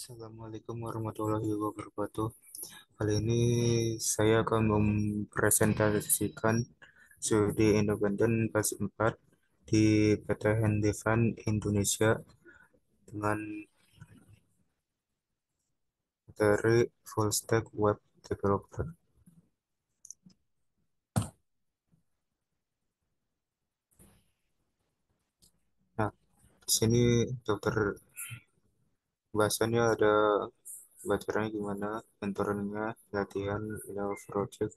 Assalamualaikum warahmatullahi wabarakatuh. Kali ini saya akan mempresentasikan studi independen kelas 4 di PT Hendivan Indonesia dengan materi Full Stack Web Developer. Nah, di sini dokter bahasannya ada bacanya gimana, mentoringnya, latihan, project.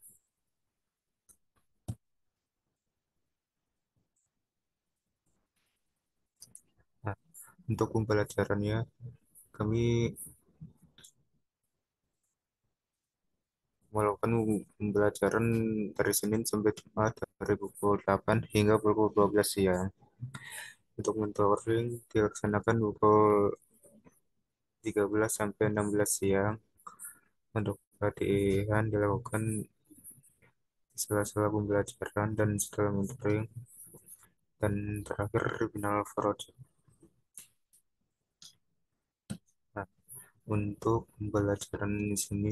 Nah, untuk pembelajarannya, kami melakukan pembelajaran dari Senin sampai Jumat dari pukul 8 hingga pukul 12 siang. Untuk mentoring dilaksanakan pukul 13 sampai 16 siang. Untuk latihan dilakukan di sela-sela pembelajaran dan setelah mentoring dan terakhir final project. Nah, untuk pembelajaran di sini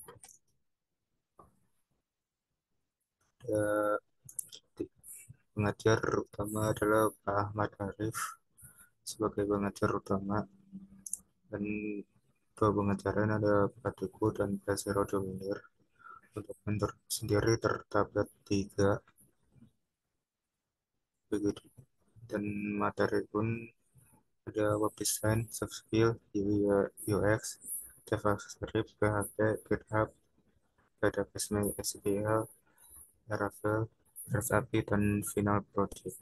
ada pengajar utama adalah Pak Ahmad Arif sebagai pengajar utama dan dua pengacara ada Pak Teguh dan Pak Zero Dominir. Untuk mentor sendiri terdapat tiga begitu. Dan materi pun ada web design, soft skill, UI, UX, JavaScript, PHP, GitHub, database SQL, Laravel, REST API, dan final project.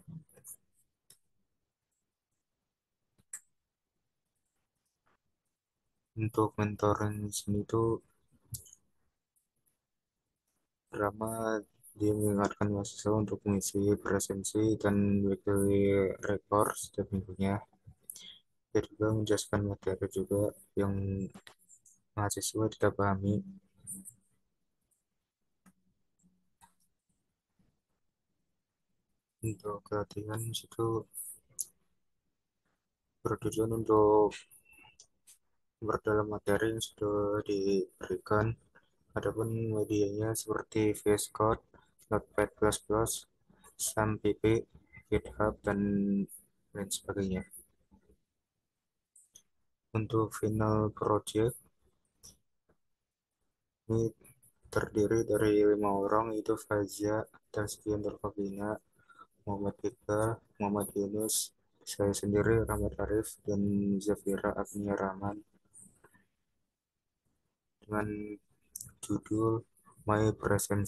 Untuk mentoring di sini tuh pertama dia mengingatkan mahasiswa untuk mengisi presensi dan weekly record setiap minggunya. Dia juga menjelaskan materi juga yang mahasiswa tidak pahami. Untuk pelatihan situ bertujuan untuk berdalam materi yang sudah diberikan. Adapun medianya seperti VS Code, Notepad++, SAMPP, GitHub, dan lain sebagainya. Untuk final project ini terdiri dari 5 orang, yaitu Faza, Taskia Nurfabina, Muhammad Eka, Muhammad Yunus, saya sendiri Rahmat Arif, dan Zafira Agnia Rahman dengan judul My Presence.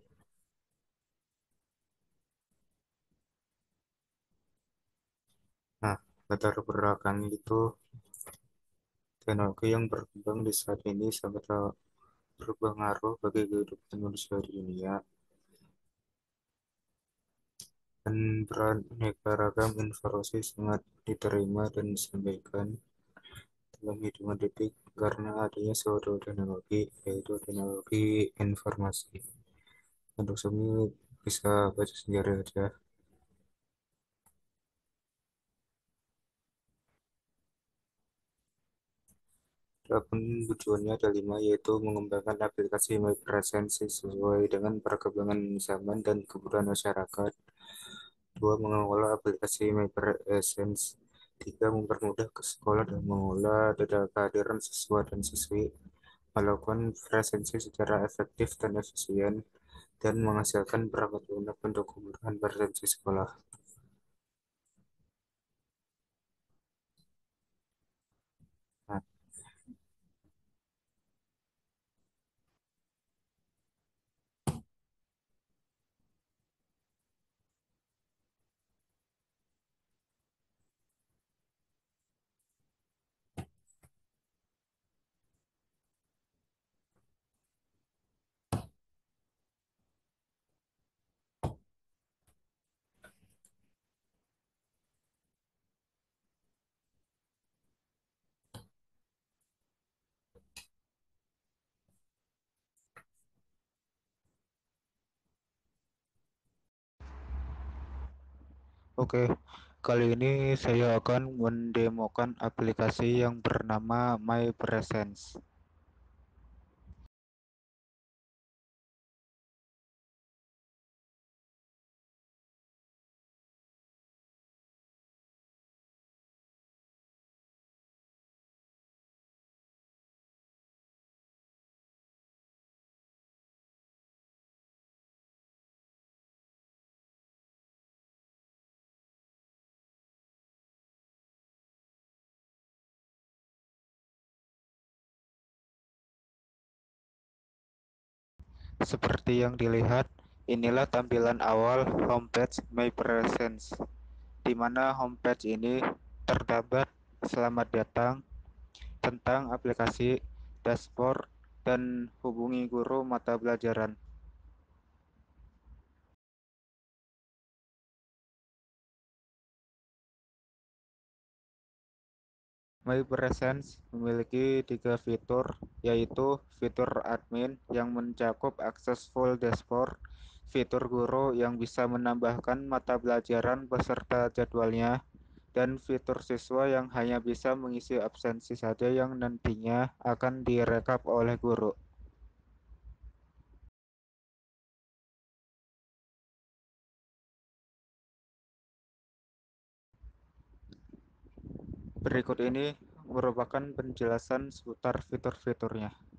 Nah, latar belakang itu teknologi yang berkembang di saat ini sangat berpengaruh bagi kehidupan manusia di dunia dan beraneka ragam informasi sangat diterima dan disampaikan dalam hitungan detik karena adanya suatu teknologi yaitu teknologi informasi. Untuk semua bisa baca sendiri aja. Adapun tujuannya ada 5, yaitu mengembangkan aplikasi MyPresence sesuai dengan perkembangan zaman dan kebutuhan masyarakat. 2, mengelola aplikasi MyPresence. 3, mempermudah ke sekolah dan mengolah data kehadiran siswa dan siswi, melakukan presensi secara efektif dan efisien, dan menghasilkan perangkat lunak untuk kebutuhan presensi sekolah. Nah, oke. Kali ini saya akan mendemokan aplikasi yang bernama My Presence. Seperti yang dilihat, inilah tampilan awal homepage My Presence, di mana homepage ini terdapat selamat datang, tentang aplikasi, dashboard, dan hubungi guru mata pelajaran. My Presence memiliki tiga fitur, yaitu fitur admin yang mencakup akses full dashboard, fitur guru yang bisa menambahkan mata pelajaran beserta jadwalnya, dan fitur siswa yang hanya bisa mengisi absensi saja yang nantinya akan direkap oleh guru. Berikut ini merupakan penjelasan seputar fitur-fiturnya.